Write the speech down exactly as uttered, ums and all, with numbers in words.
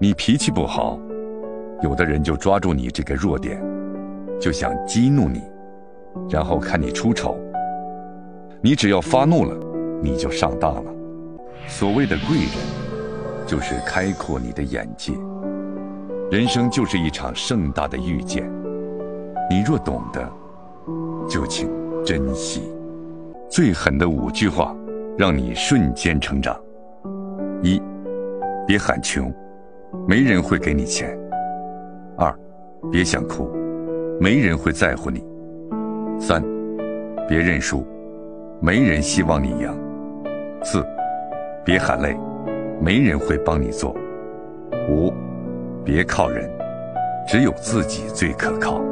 你脾气不好，有的人就抓住你这个弱点，就想激怒你，然后看你出丑。你只要发怒了，你就上当了。所谓的贵人，就是开阔你的眼界。人生就是一场盛大的遇见，你若懂得，就请珍惜。最狠的五句话，让你瞬间成长。一，别喊穷，没人会给你钱。二，别想哭，没人会在乎你。三，别认输，没人希望你赢。四，别喊累，没人会帮你做。五，别靠人，只有自己最可靠。